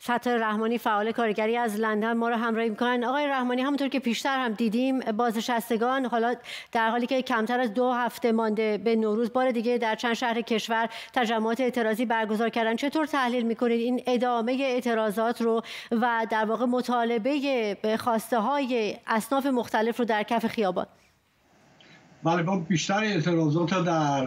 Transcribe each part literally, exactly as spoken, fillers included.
ستار رحمانی فعال کارگری از لندن ما رو همراهی میکنن. آقای رحمانی، همونطور که پیشتر هم دیدیم بازنشستگان حالا در حالی که کمتر از دو هفته مانده به نوروز بار دیگه در چند شهر کشور تجمعات اعتراضی برگزار کردن. چطور تحلیل میکنید این ادامه اعتراضات رو و در واقع مطالبه خواسته های اصناف مختلف رو در کف خیابان؟ بله، با بیشتر اعتراضات رو در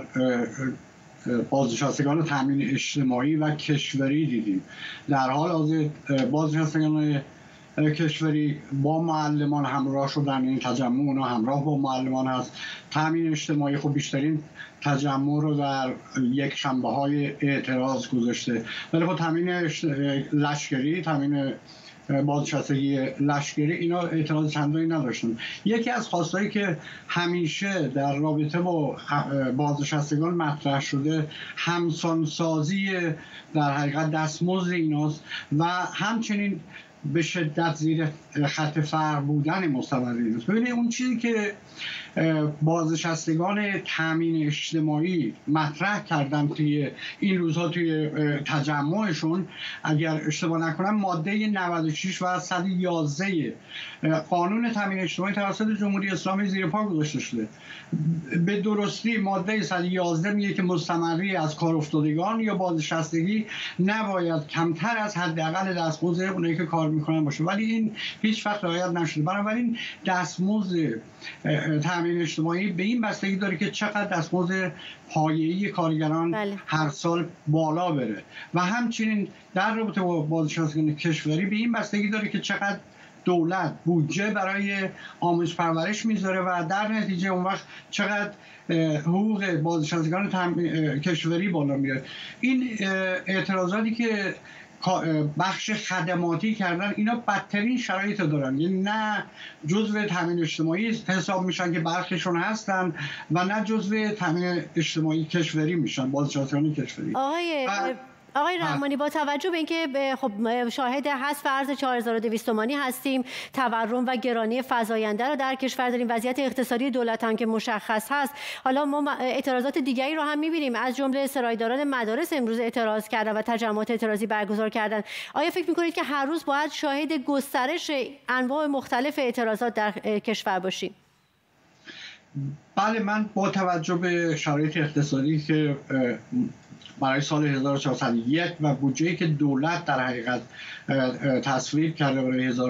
بازنشستگان تامین اجتماعی و کشوری دیدیم. در حال حاضر بازنشستگان کشوری با معلمان همراه شدن، این تجمع اونا همراه با معلمان هست. تامین اجتماعی خب بیشترین تجمع رو در یک شنبه های اعتراض گذاشته، ولی خب تامین لشکری، تامین بازنشستگی لشکری اینا اعتراض چندانی نداشتن. یکی از خواستایی که همیشه در رابطه با بازنشستگان مطرح شده همسانسازی در حقیقت دستمزد ایناست و همچنین به شدت زیر خط فقر بودن مستمرین است. ببینید اون چیزی که بازنشستگان تامین اجتماعی مطرح کردن توی این روزها توی تجمعشون، اگر اشتباه نکنم ماده نود و شش و صد و یازده قانون تامین اجتماعی توسط جمهوری اسلامی زیر پا گذاشته شده. به درستی ماده صد و یازده میگه که مستمری از کار افتادگان یا بازنشستگی نباید کمتر از حداقل دستمزد اونایی که کار میکنن باشه، ولی این هیچ وقت رعایت نشده. بنابراین دستمزد تامین اجتماعی به این بستگی داره که چقدر دستمزد پایه‌ای کارگران بله. هر سال بالا بره و همچنین در رابطه با بازنشستگان کشوری به این بستگی داره که چقدر دولت بودجه برای آموزش پرورش میذاره و در نتیجه اون وقت چقدر حقوق بازنشستگان کشوری بالا میره. این اعتراضاتی که بخش خدماتی کردن اینا بدترین شرایط دارن، یعنی نه جزء تامین اجتماعی حساب میشن که برخیشون هستن و نه جزء تامین اجتماعی کشوری میشن، بازنشستگان کشوری. آقای آقای رحمانی، با توجه به اینکه خب شاهد حذف ارز چهار هزار و دویست تومانی هستیم، تورم و گرانی فزاینده رو در کشور داریم، وضعیت اقتصادی دولت هم که مشخص هست، حالا ما اعتراضات دیگری رو هم می‌بینیم، از جمله سرایداران مدارس امروز اعتراض کردن و تجمعات اعتراضی برگزار کردن. آیا فکر می‌کنید که هر روز باید شاهد گسترش انواع مختلف اعتراضات در کشور باشیم؟ بله، من با توجه به شرایط اقتصادی که برای سال هزار و چهارصد و یک و بودجه‌ای که دولت در حقیقت تصویب کرده برای هزار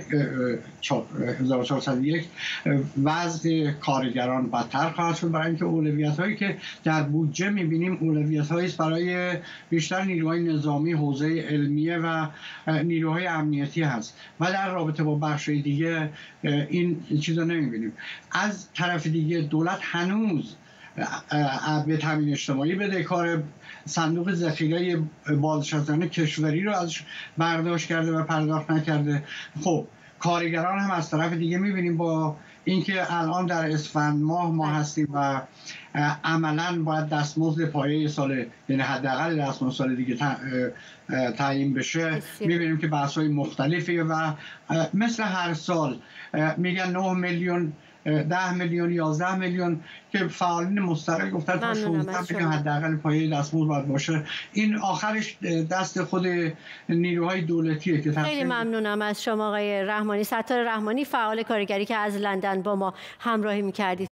و چهارصد و یک، وضع کارگران بدتر خواهد شد، برای اینکه اولویت‌هایی که در بودجه می‌بینیم اولویت‌هایی است برای بیشتر نیروهای نظامی، حوزه علمیه و نیروهای امنیتی هست و در رابطه با بخش‌های دیگه این چیزا نمی‌بینیم. از طرف دیگه دولت هنوز به تامین اجتماعی بدهکار، صندوق ذخیره بازنشستگان کشوری رو ازش برداشت کرده و پرداخت نکرده. خب کارگران هم از طرف دیگه می‌بینیم با اینکه الان در اسفند ماه ما هستیم و عملاً باید دستمزد پایه سال، یعنی حداقل دستمزد سال دیگه تعیین بشه، می‌بینیم که بحث‌های مختلفی و مثل هر سال میگن نه میلیون، ده میلیون، یازده میلیون که فعالین مستقل گفتن تا شانزده میلیون حداقل پایه دستمزد باید باشه. این آخرش دست خود نیروهای دولتیه که خیلی ممنونم از شما آقای رحمانی، ستار رحمانی، فعال کارگری که از لندن با ما همراهی می‌کردید.